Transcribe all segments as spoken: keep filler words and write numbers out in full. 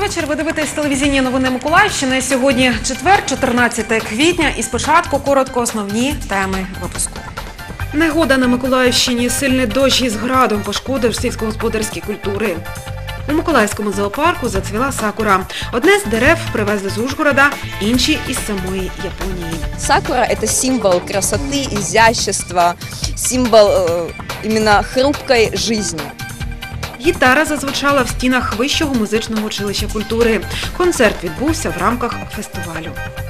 вечір. Ви дивитесь телевізійні новини Миколаївщини. Сьогодні четвер, чотирнадцяте квітня. І спочатку коротко основні теми випуску. Негода на Миколаївщині. Сильний дощ із градом пошкодив сільськогосподарські культури. У Миколаївському зоопарку зацвіла сакура. Одне з дерев привезли з Ужгорода, інші – із самої Японії. Сакура – это символ красоты, изящества, символ э, именно хрупкой жизни. Гітара зазвучала в стінах Вищого музичного училища культури. Концерт відбувся в рамках фестивалю.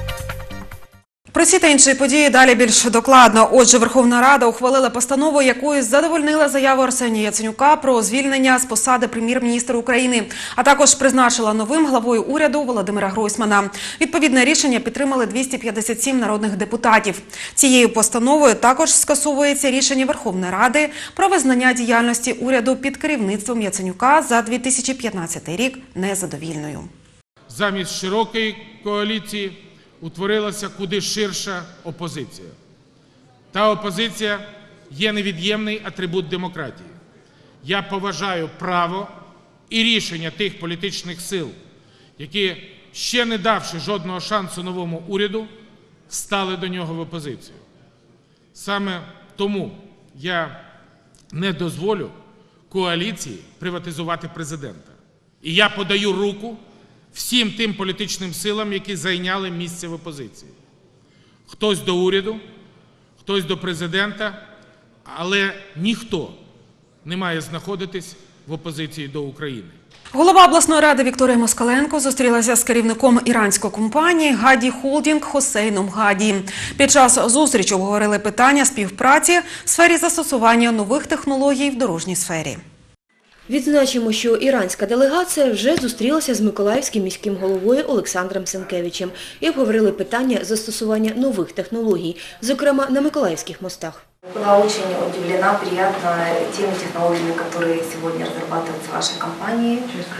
Про ці та інші події далі більш докладно. Отже, Верховна Рада ухвалила постанову, якою задовольнила заяву Арсенія Яценюка про звільнення з посади прем'єр-міністра України, а також призначила новим главою уряду Володимира Гройсмана. Відповідне рішення підтримали двісті п'ятдесят сім народних депутатів. Цією постановою також скасовується рішення Верховної Ради про визнання діяльності уряду під керівництвом Яценюка за дві тисячі п'ятнадцятий рік незадовільною. Замість широкої коаліції утворилася куди ширша опозиція. Та опозиція є невід'ємний атрибут демократії. Я поважаю право і рішення тих політичних сил, які, ще не давши жодного шансу новому уряду, стали до нього в опозицію. Саме тому я не дозволю коаліції приватизувати президента. І я подаю руку всім тим політичним силам, які зайняли місце в опозиції. Хтось до уряду, хтось до президента, але ніхто не має знаходитись в опозиції до України. Голова обласної ради Вікторія Москаленко зустрілася з керівником іранської компанії «Гаді Холдінг» Хосейном Гаді. Під час зустрічі обговорили питання співпраці в сфері застосування нових технологій в дорожній сфері. Відзначимо, що іранська делегація вже зустрілася з миколаївським міським головою Олександром Сенкевичем і обговорили питання застосування нових технологій, зокрема на миколаївських мостах. Была очень удивлена, приятна теми технологиями, которые сегодня разрабатываются в вашей компании.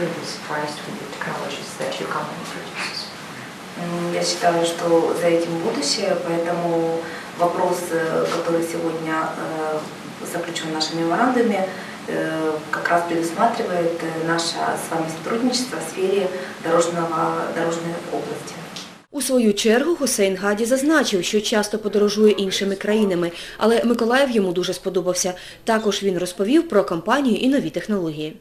Я считаю, что за этим будущее, поэтому вопрос, который сегодня заключен в нашем меморандуме, как раз предусматривает наше с вами сотрудничество в сфере дорожного, дорожной области. У свою чергу Хосейн Гаді зазначив, що часто подорожує іншими країнами, але Миколаїв йому дуже сподобався. Також він розповів про компанію і нові технології.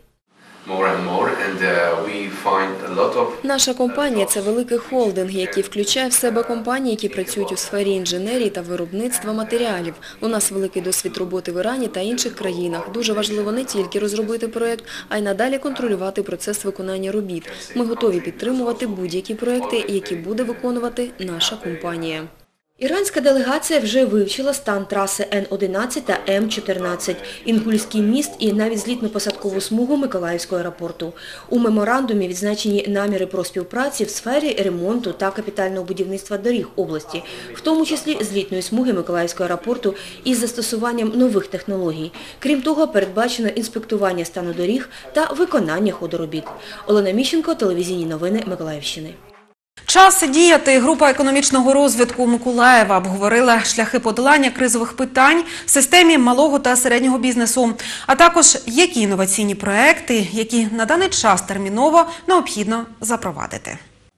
Наша компанія – це великий холдинг, який включає в себе компанії, які працюють у сфері інженерії та виробництва матеріалів. У нас великий досвід роботи в Ірані та інших країнах. Дуже важливо не тільки розробити проєкт, а й надалі контролювати процес виконання робіт. Ми готові підтримувати будь-які проєкти, які буде виконувати наша компанія. Іранська делегація вже вивчила стан траси Н одинадцять та М чотирнадцять, Інгульський міст і навіть злітно-посадкову смугу Миколаївського аеропорту. У меморандумі відзначені наміри про співпраці в сфері ремонту та капітального будівництва доріг області, в тому числі злітної смуги Миколаївського аеропорту із застосуванням нових технологій. Крім того, передбачено інспектування стану доріг та виконання ходу робіт. Олена Міщенко, телевізійні новини Миколаївщини. Час діяти. Група економічного розвитку Миколаєва обговорила шляхи подолання кризових питань в системі малого та середнього бізнесу, а також які інноваційні проекти, які на даний час терміново необхідно запровадити.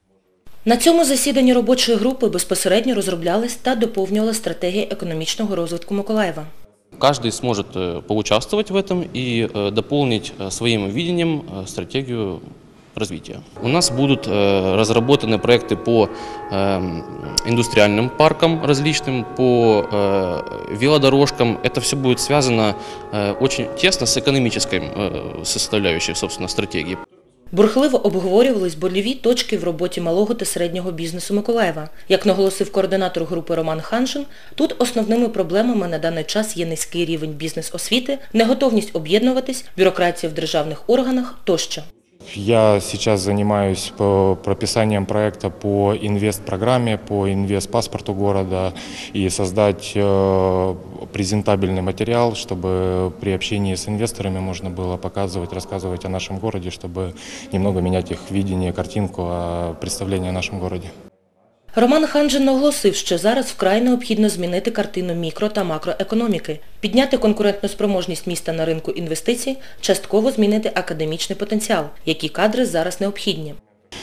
На цьому засіданні робочої групи безпосередньо розроблялась та доповнювала стратегія економічного розвитку Миколаєва. Каждый сможет поучаствовать в этом и дополнить своим видением стратегию развития. У нас будут разработаны проекты по индустриальным паркам различным, по велодорожкам. Это все будет связано очень тесно с экономической составляющей, собственно, стратегии. Бурхливо обговорювались больові точки в роботі малого та середнього бізнесу Миколаєва. Як наголосив координатор групи Роман Ханжин, тут основними проблемами на даний час є низький рівень бізнес-освіти, неготовність об'єднуватись, бюрократія в державних органах тощо. Я сейчас занимаюсь прописанием проекта по инвест-программе, по инвест-паспорту города и создать презентабельный материал, чтобы при общении с инвесторами можно было показывать, рассказывать о нашем городе, чтобы немного менять их видение, картинку, представление о нашем городе. Роман Ханжин наголосив, що зараз вкрай необхідно змінити картину мікро- та макроекономіки, підняти конкурентоспроможність міста на ринку інвестицій, частково змінити академічний потенціал, які кадри зараз необхідні.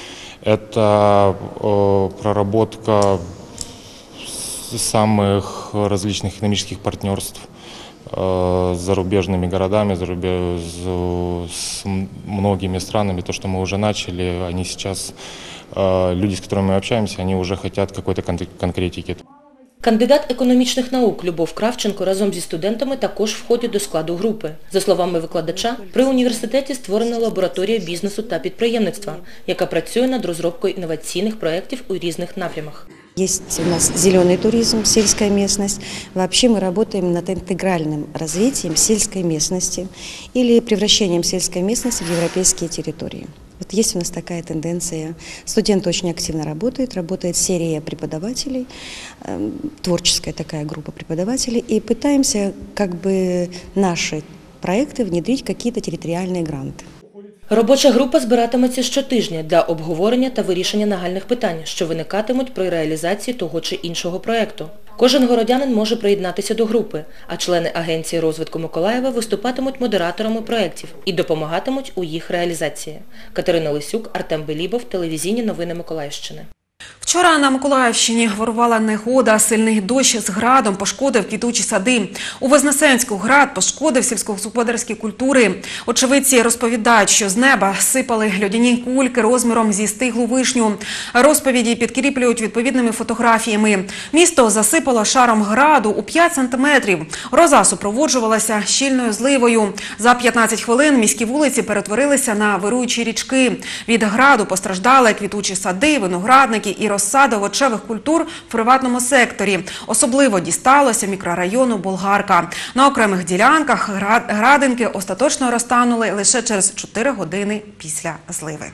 Это э, проработка самых различных экономических партнерств э, с зарубежными городами, зарубеж... с многими странами. То, что мы уже начали, они сейчас, э, люди, с которыми мы общаемся, они уже хотят какой-то кон- конкретики. Кандидат економічних наук Любов Кравченко разом зі студентами також входить до складу групи. За словами викладача, при університеті створена лабораторія бізнесу та підприємництва, яка працює над розробкою інноваційних проєктів у різних напрямах. Есть у нас зеленый туризм, сельская местность. Вообще мы работаем над интегральным развитием сельской местности или превращением сельской местности в европейские территории. Вот есть у нас такая тенденция. Студенты очень активно работают, работает серия преподавателей, творческая такая группа преподавателей, и пытаемся как бы наши проекты внедрить в какие-то территориальные гранты. Робоча група збиратиметься щотижня для обговорення та вирішення нагальних питань, що виникатимуть при реалізації того чи іншого проєкту. Кожен городянин може приєднатися до групи, а члени Агенції розвитку Миколаєва виступатимуть модераторами проєктів і допомагатимуть у їх реалізації. Катерина Лисюк, Артем Белібов, телевізійні новини Миколаївщини. Вчора на Миколаївщині ворвала негода, сильний дощ з градом пошкодив квітучі сади. У Вознесенську град пошкодив сільськогосподарські культури. Очевидці розповідають, що з неба сипали льодяні кульки розміром зі стиглу вишню. Розповіді підкріплюють відповідними фотографіями. Місто засипало шаром граду у п'ять сантиметрів. Гроза супроводжувалася щільною зливою. За п'ятнадцять хвилин міські вулиці перетворилися на вируючі річки. Від граду постраждали квітучі сади, виноградники і розсада овочевих культур в приватному секторі. Особливо дісталося мікрорайону Болгарка. На окремих ділянках градинки остаточно розтанули лише через чотири години після зливи.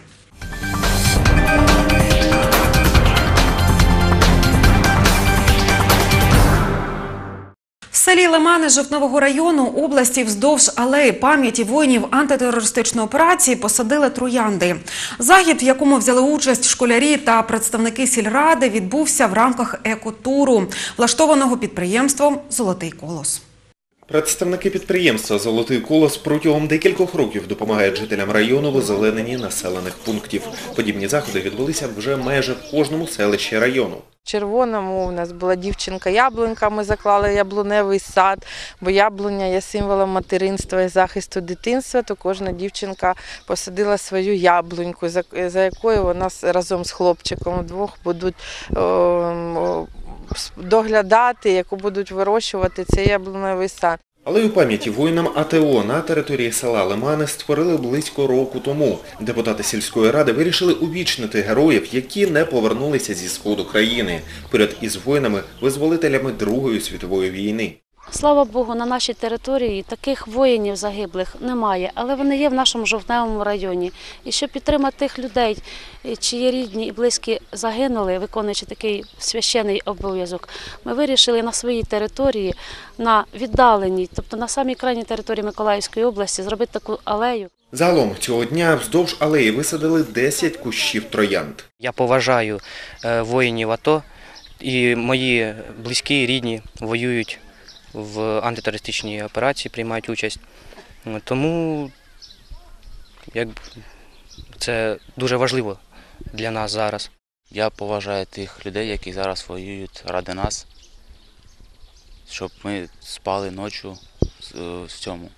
В селі Лимани Жовтневого району області вздовж алеї пам'яті воїнів антитерористичної операції посадили троянди. Захід, в якому взяли участь школярі та представники сільради, відбувся в рамках екотуру, влаштованого підприємством «Золотий колос». Представники підприємства «Золотий колос» протягом декількох років допомагають жителям району в озелененні населених пунктів. Подібні заходи відбулися вже майже в кожному селищі району. В Червоному у нас була дівчинка-яблунька, ми заклали яблуневий сад, бо яблуня є символом материнства і захисту дитинства, то кожна дівчинка посадила свою яблуньку, за якою вона разом з хлопчиком вдвох будуть о, доглядати, яку будуть вирощувати цей яблуневий сад. Алею пам'яті воїнам АТО на території села Лимани створили близько року тому. Депутати сільської ради вирішили увічнити героїв, які не повернулися зі сходу країни, поряд із воїнами-визволителями Другої світової війни. Слава Богу, на нашій території таких воїнів загиблих немає, але вони є в нашому Жовтневому районі. І щоб підтримати тих людей, чиї рідні і близькі загинули, виконуючи такий священний обов'язок, ми вирішили на своїй території, на віддаленій, тобто на самій крайній території Миколаївської області, зробити таку алею. Загалом цього дня вздовж алеї висадили десять кущів троянд. Я поважаю воїнів АТО, і мої близькі, рідні воюють в антитерористичній операції, приймають участь. Тому як, це дуже важливо для нас зараз. Я поважаю тих людей, які зараз воюють ради нас, щоб ми спали ночі в цьому,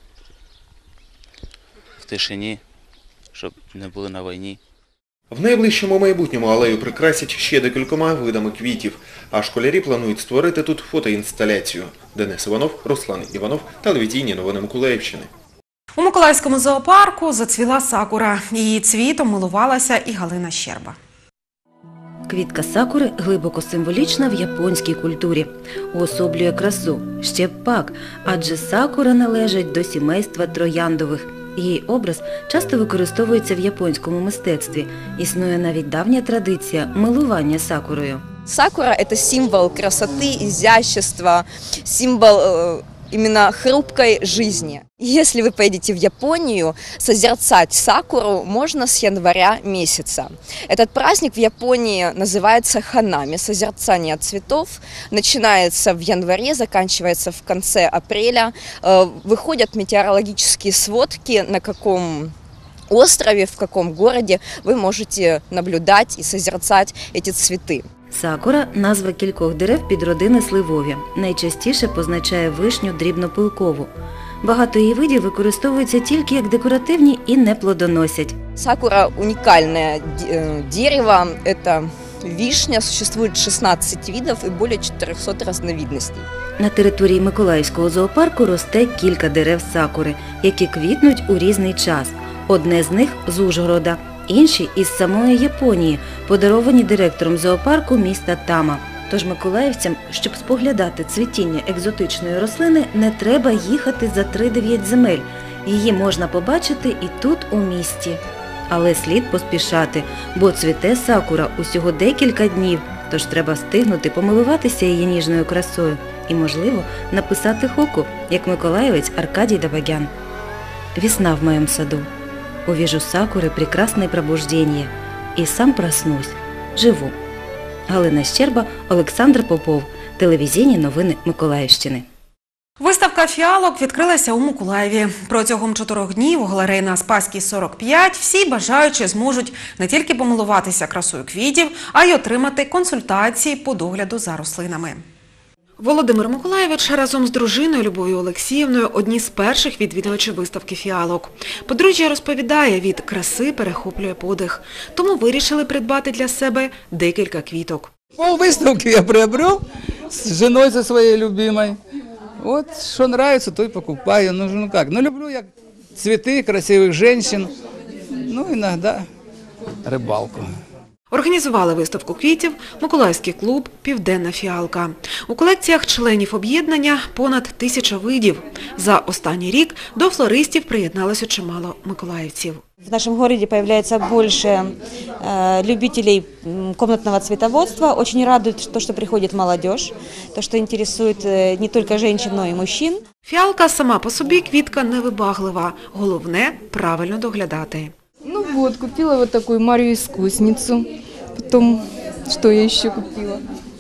в тишині, щоб не були на війні. В найближчому майбутньому алею прикрасять ще декількома видами квітів, а школярі планують створити тут фотоінсталяцію. Денис Іванов, Руслан Іванов, телевізійні новини Миколаївщини. У Миколаївському зоопарку зацвіла сакура. Її цвітом милувалася і Галина Щерба. Квітка сакури глибоко символічна в японській культурі. Уособлює красу. Ще б пак, адже сакура належить до сімейства трояндових. Її образ часто використовується в японському мистецтві. Існує навіть давня традиція милування сакурою. Сакура – это символ красоты, изящества, символ э, именно хрупкой жизни. Если вы поедете в Японию, созерцать сакуру можно с января месяца. Этот праздник в Японии называется ханами, созерцание цветов. Начинается в январе, заканчивается в конце апреля. Выходят метеорологические сводки, на каком острове, в каком городе вы можете наблюдать и созерцать эти цветы. Сакура – назва кількох дерев підродини сливові. Найчастіше позначає вишню дрібнопилкову. Багато її видів використовуються тільки як декоративні і не плодоносять. Сакура – уникальное дерево, это вишня, существует шістнадцять видов і більше чотирьохсот разновидностей. На території Миколаївського зоопарку росте кілька дерев сакури, які квітнуть у різний час. Одне з них – з Ужгорода, інші – із самої Японії, подаровані директором зоопарку міста Тама. Тож миколаївцям, щоб споглядати цвітіння екзотичної рослини, не треба їхати за три-дев'ять земель. Її можна побачити і тут, у місті. Але слід поспішати, бо цвіте сакура усього декілька днів, тож треба встигнути помилуватися її ніжною красою і, можливо, написати хоку, як миколаївець Аркадій Давагян. «Весна в моем саду. Увижу сакуры прекрасное пробуждение. И сам проснусь. Живу». Галина Щерба, Олександр Попов. Телевізійні новини Миколаївщини. Виставка фіалок відкрилася у Миколаєві. Протягом чотирьох днів у галереї на Спаській, сорок п'ять всі бажаючі зможуть не тільки помилуватися красою квітів, а й отримати консультації по догляду за рослинами. Володимир Миколаєвич разом з дружиною Любов'ю Олексіївною одні з перших відвідувачів виставки фіалок. Подружжя розповідає, від краси перехоплює подих. Тому вирішили придбати для себе декілька квіток. Пол выставки я приобрел с женой со своей любимой. Вот что нравится, то и покупаю. Ну, ну как, ну люблю я цветы, красивых женщин, ну иногда рыбалку. Організували виставку квітів Миколаївський клуб «Південна фіалка». У колекціях членів об'єднання понад тисяча видів. За останній рік до флористів приєдналося чимало миколаївців. В нашем городе появляется больше э, любителей комнатного цветоводства. Очень радует то, что приходит молодежь, то, что интересует не только женщин, но и мужчин. Фіалка сама по собі квітка невибаглива. Головне – правильно доглядати. Ну вот, купила вот такую Марию-искусницу. Потом, что я еще купила?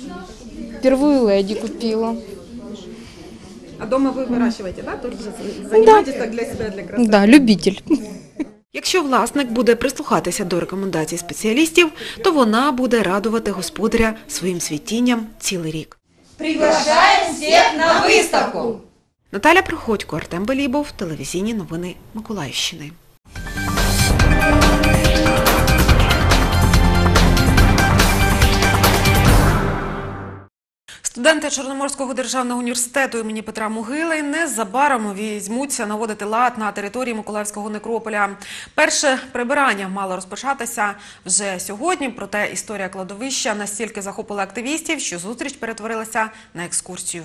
Первую леди купила. А дома вы выращиваете, да? Тоже занимаетесь так для себя, для красоты? Да, любитель. Якщо власник буде прислухатися до рекомендацій спеціалістів, то вона буде радувати господаря своїм цвітінням цілий рік. Приглашаємо всіх на виставку! Наталя Приходько, Артем Белібов, телевізійні новини Миколаївщини. Студенти Чорноморського державного університету імені Петра Могили незабаром візьмуться наводити лад на території Миколаївського некрополя. Перше прибирання мало розпочатися вже сьогодні, проте історія кладовища настільки захопила активістів, що зустріч перетворилася на екскурсію.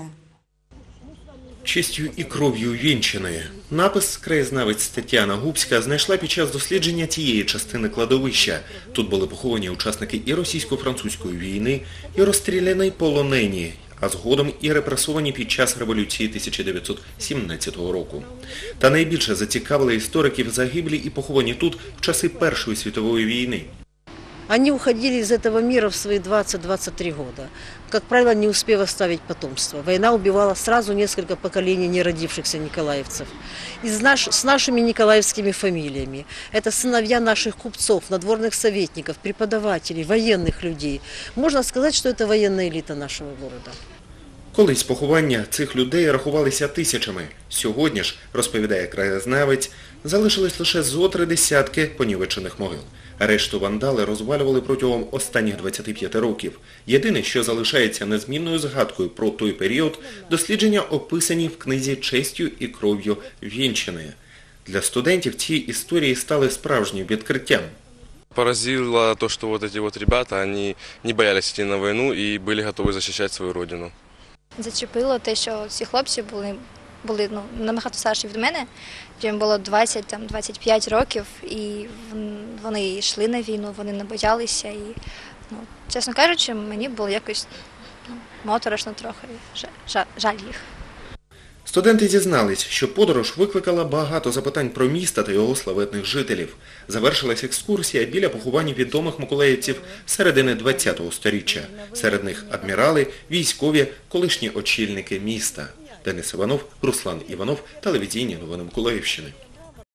Честю і кров'ю вінченої. Напис краєзнавець Тетяна Губська знайшла під час дослідження тієї частини кладовища. Тут були поховані учасники і російсько-французької війни, і розстріляні полонені, а згодом і репресовані під час революції тисяча дев'ятсот сімнадцятого року. Та найбільше зацікавили істориків загиблі і поховані тут в часи Першої світової війни. Они уходили из этого мира в свои двадцать-двадцать три года, как правило, не успев оставить потомство. Война убивала сразу несколько поколений неродившихся николаевцев. Из наш, с нашими николаевскими фамилиями. Это сыновья наших купцов, надворных советников, преподавателей, военных людей. Можно сказать, что это военная элита нашего города. Колись поховання цих людей рахувалися тисячами. Сьогодні ж, розповідає краєзнавець, залишились лише зо три десятки понівечених могил. Решту вандали розвалювали протягом останніх двадцяти п'яти років. Єдине, що залишається незмінною згадкою про той період – дослідження, описані в книзі «Честю і кров'ю вінченої». Для студентів ці історії стали справжнім відкриттям. Поразило то, что вот эти вот ребята, они не боялись идти на войну и были готовы защищать свою родину. Зачепило те, що ці хлопці були, були ну, набагато старші від мене, їм було двадцять-двадцять п'ять років, і вони йшли на війну, вони не боялися. І, ну, чесно кажучи, мені було якось ну, моторошно трохи, жаль, жаль їх. Студенти зізнались, що подорож викликала багато запитань про місто та його славетних жителів. Завершилась екскурсія біля поховань відомих миколаївців середини ХХ століття. Серед них адмірали, військові, колишні очільники міста. Денис Іванов, Руслан Іванов, телевізійні новини Миколаївщини.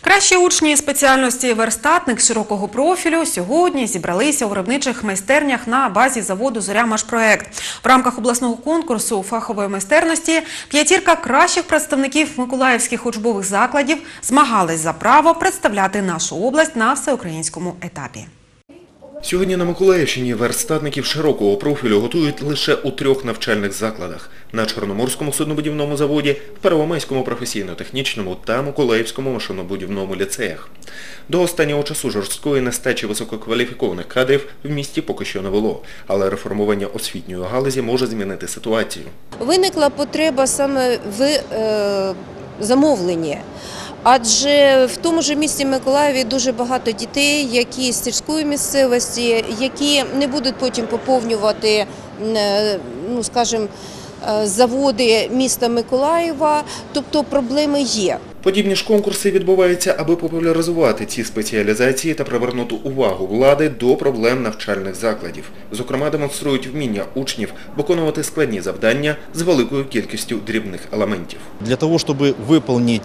Кращі учні спеціальності верстатник широкого профілю сьогодні зібралися у виробничих майстернях на базі заводу «Зоря-Машпроект». В рамках обласного конкурсу фахової майстерності п'ятірка кращих представників миколаївських учбових закладів змагались за право представляти нашу область на всеукраїнському етапі. Сьогодні на Миколаївщині верстатників широкого профілю готують лише у трьох навчальних закладах – на Чорноморському суднобудівному заводі, в Первомайському професійно-технічному та Миколаївському машинобудівному ліцеях. До останнього часу жорсткої нестачі висококваліфікованих кадрів в місті поки що не було, але реформування освітньої галузі може змінити ситуацію. Виникла потреба саме в е, замовленні. Адже в тому ж місті Миколаєві дуже багато дітей, які з сільської місцевості, які не будуть потім поповнювати, ну, скажімо, заводи міста Миколаєва, тобто проблеми є. Подібні ж конкурси відбуваються, аби популяризувати ці спеціалізації та привернути увагу влади до проблем навчальних закладів. Зокрема, демонструють вміння учнів виконувати складні завдання з великою кількістю дрібних елементів. Для того, щоб виконати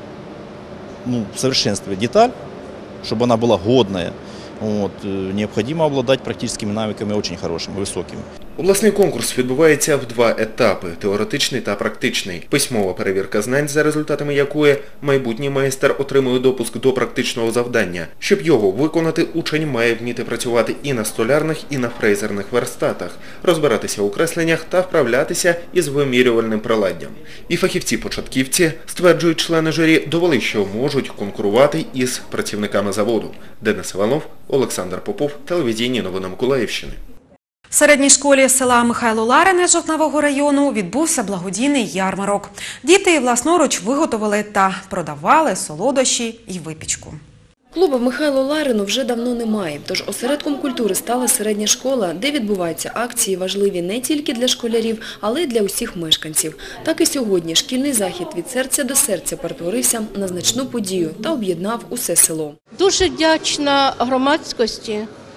ну, в совершенстве деталь, чтобы она была годная, вот, необходимо обладать практическими навыками очень хорошими, высокими. Обласний конкурс відбувається в два етапи – теоретичний та практичний. Письмова перевірка знань, за результатами якої майбутній майстер отримує допуск до практичного завдання. Щоб його виконати, учень має вміти працювати і на столярних, і на фрезерних верстатах, розбиратися у кресленнях та вправлятися із вимірювальним приладдям. І фахівці-початківці, стверджують члени журі, довели, що можуть конкурувати із працівниками заводу. Денис Іванов, Олександр Попов, телевізійні новини Миколаївщини. В середній школі села Михайло Ларине Жовтневого району відбувся благодійний ярмарок. Діти власноруч виготовили та продавали солодощі й випічку. Клубу Михайло Ларину вже давно немає, тож осередком культури стала середня школа, де відбуваються акції важливі не тільки для школярів, але й для усіх мешканців. Так і сьогодні шкільний захід від серця до серця перетворився на значну подію та об'єднав усе село. Дуже вдячна громадськості,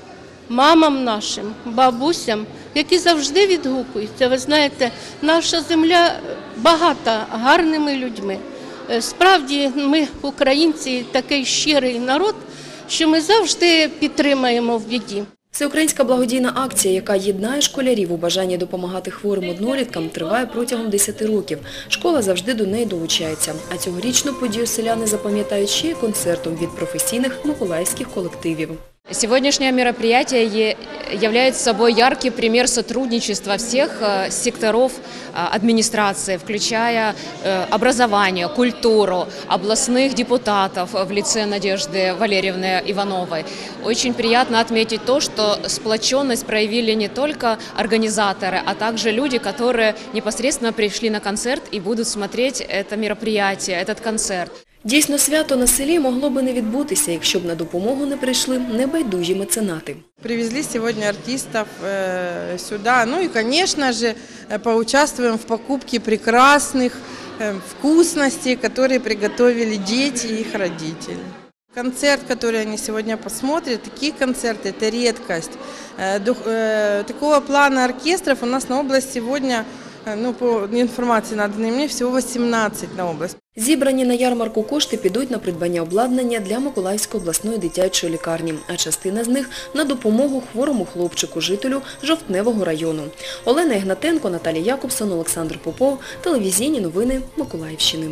мамам нашим, бабусям, які завжди відгукуються. Ви знаєте, наша земля багата гарними людьми. Справді, ми, українці, такий щирий народ, що ми завжди підтримаємо в біді. Всеукраїнська благодійна акція, яка єднає школярів у бажанні допомагати хворим одноліткам, триває протягом десяти років. Школа завжди до неї долучається. А цьогорічну подію селяни запам'ятають ще й концертом від професійних миколаївських колективів. Сегодняшнее мероприятие является собой яркий пример сотрудничества всех секторов администрации, включая образование, культуру, областных депутатов в лице Надежды Валерьевны Ивановой. Очень приятно отметить то, что сплоченность проявили не только организаторы, а также люди, которые непосредственно пришли на концерт и будут смотреть это мероприятие, этот концерт. Дійсно, свято на селі могло би не відбутися, якщо б на допомогу не прийшли небайдужі меценати. Привезли сегодня артистов э, сюда, ну и, конечно же, поучаствуем в покупке прекрасных э, вкусностей, которые приготовили дети и их родители. Концерт, который они сегодня посмотрят, такие концерты – это редкость. Э, дух, э, такого плана оркестров у нас на область сегодня, э, ну, по информации наданной мне, всего вісімнадцять на область. Зібрані на ярмарку кошти підуть на придбання обладнання для Миколаївської обласної дитячої лікарні, а частина з них – на допомогу хворому хлопчику, жителю Жовтневого району. Олена Ігнатенко, Наталія Якобсон, Олександр Попов, телевізійні новини Миколаївщини.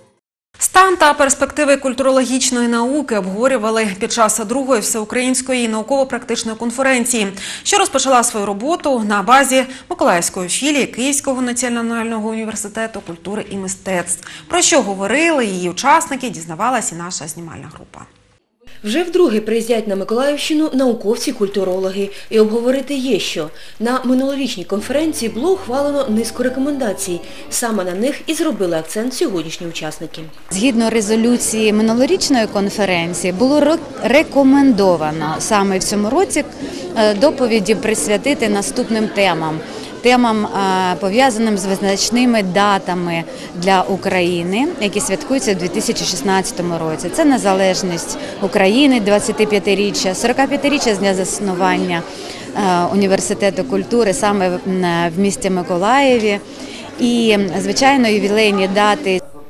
Стан та перспективи культурологічної науки обговорювали під час другої всеукраїнської науково-практичної конференції, що розпочала свою роботу на базі Миколаївської філії Київського національного університету культури і мистецтв. Про що говорили її учасники, дізнавалася і наша знімальна група. Вже вдруге приїздять на Миколаївщину науковці-культурологи. І обговорити є що. На минулорічній конференції було ухвалено низку рекомендацій. Саме на них і зробили акцент сьогоднішні учасники. Згідно резолюції минулорічної конференції було рекомендовано саме в цьому році доповіді присвятити наступним темам. Темам, пов'язаним з визначними датами для України, які святкуються у дві тисячі шістнадцятому році. Це незалежність України, двадцятип'ятиріччя, сорокап'ятиріччя з дня заснування університету культури саме в місті Миколаєві і, звичайно, ювілейні дати.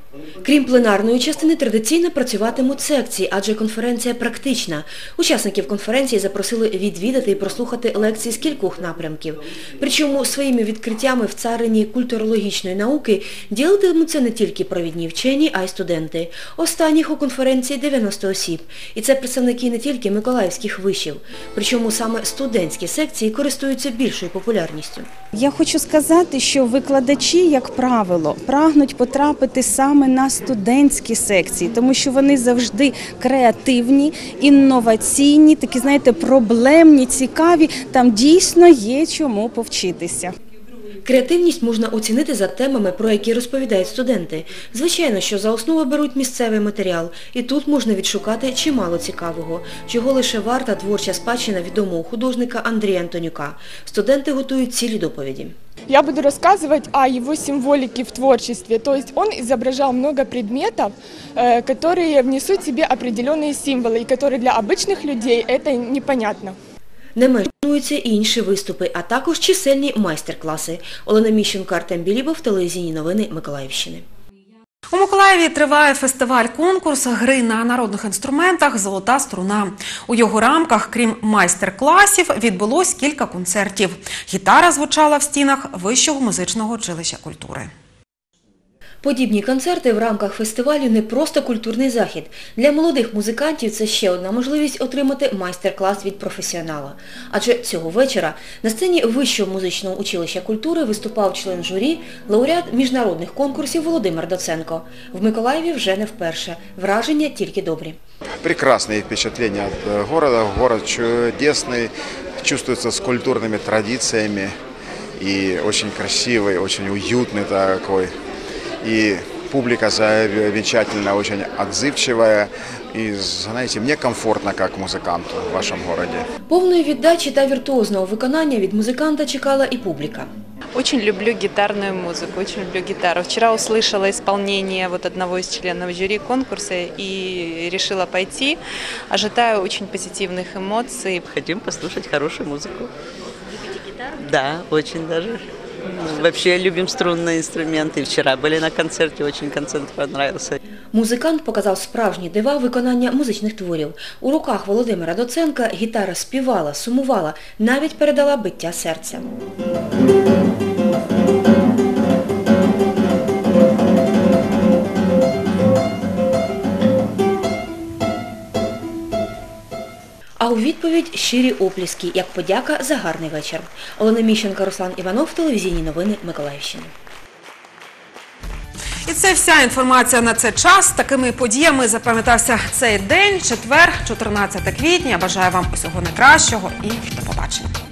Крім пленарної частини, традиційно працюватимуть секції, адже конференція практична. Учасників конференції запросили відвідати і прослухати лекції з кількох напрямків. Причому своїми відкриттями в царині культурологічної науки ділитимуться не тільки провідні вчені, а й студенти. Останніх у конференції дев'яносто осіб. І це представники не тільки миколаївських вишів. Причому саме студентські секції користуються більшою популярністю. Я хочу сказати, що викладачі, як правило, прагнуть потрапити саме на студентські секції, тому що вони завжди креативні, інноваційні, такі, знаєте, проблемні, цікаві, там дійсно є чому повчитися. Креативність можна оцінити за темами, про які розповідають студенти. Звичайно, що за основу беруть місцевий матеріал, і тут можна відшукати чимало цікавого, чого лише варта творча спадщина відомого художника Андрія Антонюка. Студенти готують цілі доповіді. Я буду рассказывать о его символике в творчестве. То есть он изображал много предметов, которые внесут в себе определенные символы, и которые для обычных людей это непонятно. Не менш плануються і інші виступи, а також чисельні майстер-класи. Олена Міщенко, Артем Білібов, телевізійні новини Миколаївщини. У Миколаєві триває фестиваль-конкурс гри на народних інструментах «Золота струна». У його рамках, крім майстер-класів, відбулось кілька концертів. Гітара звучала в стінах Вищого музичного училища культури. Подібні концерти в рамках фестивалю не просто культурний захід. Для молодих музикантів це ще одна можливість отримати майстер-клас від професіонала. Адже цього вечора на сцені Вищого музичного училища культури виступав член журі, лауреат міжнародних конкурсів Володимир Доценко. В Миколаєві вже не вперше. Враження тільки добрі. Прекрасные впечатления от города. Город чудесный, чувствуется с культурными традициями. И очень красивый, очень уютный такой. И публика замечательная, очень отзывчивая. И, знаете, мне комфортно как музыканту в вашем городе. Повної віддачі та віртуозного виконання від музиканта чекала і публіка. Очень люблю гитарную музыку, очень люблю гитару. Вчера услышала исполнение вот одного из членов жюри конкурса и решила пойти. Ожидаю очень позитивных эмоций. Хотим послушать хорошую музыку. Любите гитару? Да, очень даже. Вообще любим струнные инструменты. Вчера были на концерте, очень концерт понравился. Музикант показав справжні дива виконання музичних творів. У руках Володимира Доценка гітара співала, сумувала, навіть передала биття серця. А у відповідь щирі оплески, як подяка за гарний вечір. Олена Міщенко, Руслан Іванов, телевізійні новини Миколаївщини. І це вся інформація на цей час. Такими подіями запам'ятався цей день, четвер, чотирнадцяте квітня. Бажаю вам усього найкращого і до побачення.